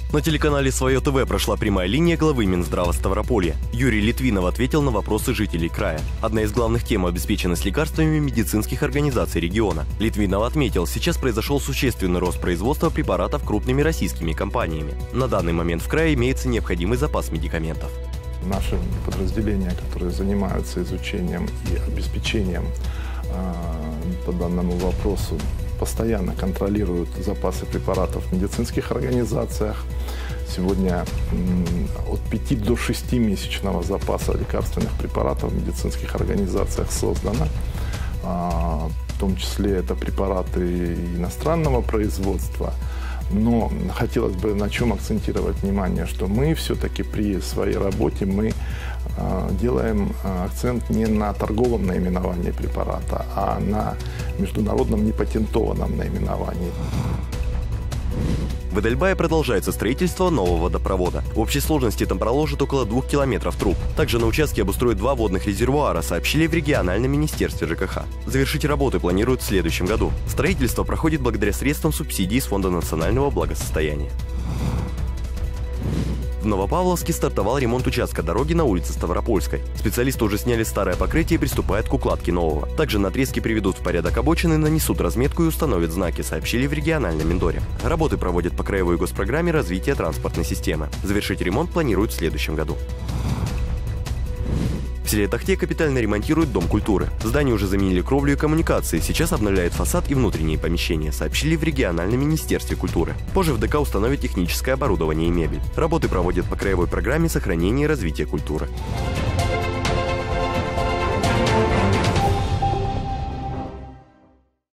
На телеканале «Свое ТВ» прошла прямая линия главы Минздрава Ставрополья. Юрий Литвинов ответил на вопросы жителей края. Одна из главных тем – обеспеченность лекарствами медицинских организаций региона. Литвинов отметил, сейчас произошел существенный рост производства препаратов крупными российскими компаниями. На данный момент в крае имеется необходимый запас медикаментов. Наши подразделения, которые занимаются изучением и обеспечением по данному вопросу, постоянно контролируют запасы препаратов в медицинских организациях. Сегодня от 5 до 6 месячного запаса лекарственных препаратов в медицинских организациях создано. В том числе это препараты иностранного производства. Но хотелось бы на чем акцентировать внимание, что мы все-таки при своей работе делаем акцент не на торговом наименовании препарата, а на международном непатентованном наименовании. В Эдельбае продолжается строительство нового водопровода. В общей сложности там проложат около 2 километров труб. Также на участке обустроят 2 водных резервуара, сообщили в региональном министерстве ЖКХ. Завершить работы планируют в следующем году. Строительство проходит благодаря средствам субсидий с Фонда национального благосостояния. В Новопавловске стартовал ремонт участка дороги на улице Ставропольской. Специалисты уже сняли старое покрытие и приступают к укладке нового. Также на отрезке приведут в порядок обочины, нанесут разметку и установят знаки, сообщили в региональном Миндоре. Работы проводят по краевой госпрограмме развития транспортной системы. Завершить ремонт планируют в следующем году. В селе Тахте капитально ремонтируют Дом культуры. В здании уже заменили кровлю и коммуникации, сейчас обновляют фасад и внутренние помещения, сообщили в региональном министерстве культуры. Позже в ДК установят техническое оборудование и мебель. Работы проводят по краевой программе сохранения и развития культуры.